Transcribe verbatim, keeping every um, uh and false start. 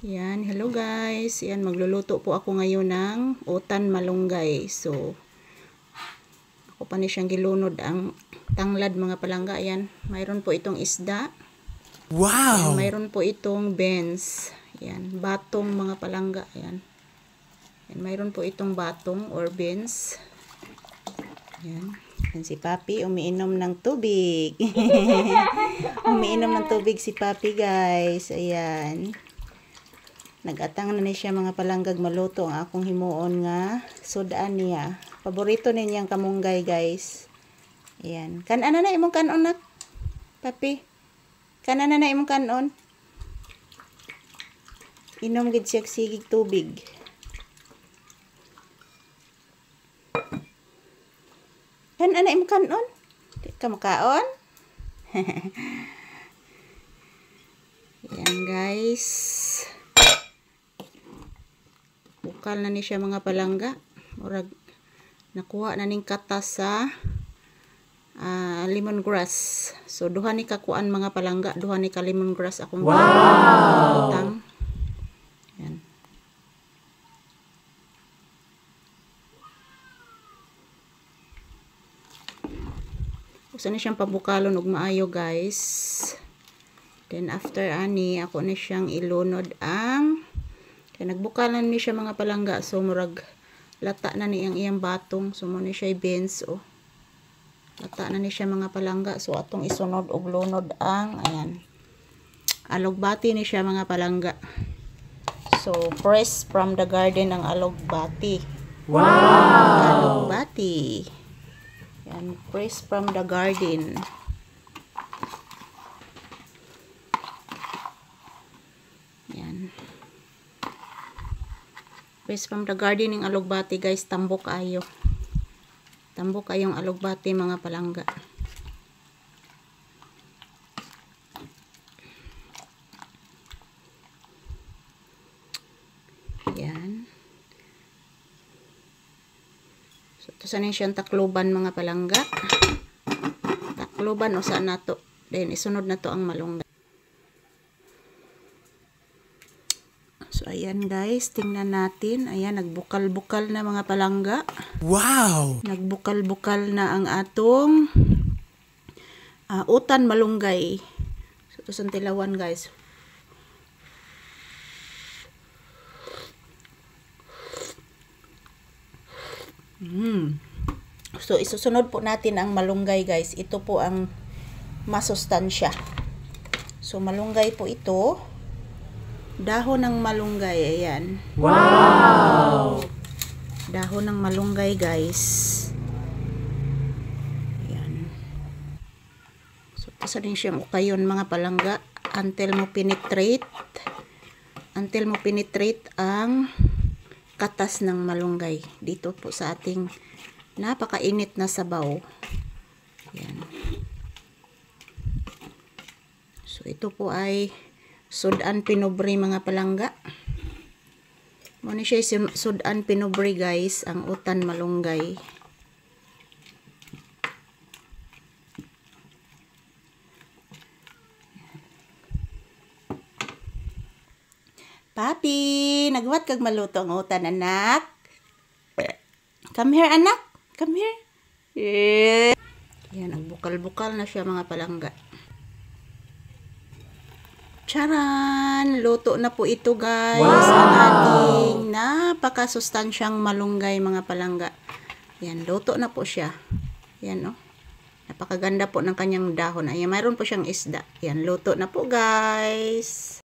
Yan, hello guys. Yan, magluluto po ako ngayon ng utan malunggay. So, ako pa ni siyang gilunod ang tanglad mga palangga. Yan, mayroon po itong isda. Wow! Yan, mayroon po itong beans. Yan, batong mga palangga. Yan. Yan, mayroon po itong batong or beans. Yan. Yan si Papi, umiinom ng tubig. Umiinom ng tubig si Papi guys. Ayan. Nagatang na ni siya mga palanggag maluto ang akong himuon nga sudaan niya. Paborito ninyang kamunggay guys. Ayan. Kanana na imong kanon nak? Papi. Kanana na imong kanon? Inom gid siya sigig tubig. Kanana imong kanon? Di ka makaon? Ayan guys. Bukal na ni siya mga palangga. Murag nakuha na ning katas sa uh, lemongrass. So duha ni kakuan mga palangga, duha ni ka lemongrass akong wow! Utang. Yan. Usa ni siyang pabukalon og maayo guys. Then after ani ako ni siyang ilunod ang kaya nagbukalan ni siya mga palangga. So murag lata na ni ang iyang batong. So mo ni siya beans oh. Lata na ni siya mga palangga. So atong isunod og lunod ang ayan. Alogbati ni siya mga palangga. So fresh from the garden ang alogbati. Wow! Alogbati. Yan, fresh from the garden. Yan. Fresh from the garden ng alogbati guys, tambok ayo. Tambok ayong alogbati mga palangga. Yan. So ito sana siyang takloban mga palangga. Takloban o saan na to. Then isunod na to ang malunggay. So, ayan guys, tingnan natin. Ayan, nagbukal-bukal na mga palangga. Wow! Nagbukal-bukal na ang atong uh, utan malunggay. So, ito sa tilawan guys. Mm. So, isusunod po natin ang malunggay guys. Ito po ang masustansya. So, malunggay po ito. Dahon ng malunggay, ayan. Wow! Dahon ng malunggay, guys. Ayan. So, isa din siyang ukayon, mga palangga. Until mo penetrate. Until mo penetrate ang katas ng malunggay. Dito po sa ating napakainit na sabaw. Ayan. So, ito po ay sudan pinubri mga palangga. Muna siya sudan pinubri guys, ang utan malunggay. Papi, nagwat kag maluto ang utan anak. Come here anak, come here. Yeah. Yan, ang bukal-bukal na siya mga palangga. Charan! Luto na po ito guys. Wow! Ang ating napakasustansyang malunggay mga palangga. Yan, luto na po siya. Yan oh. Napakaganda po ng kanyang dahon. Ayan, mayroon po siyang isda. Yan, luto na po guys.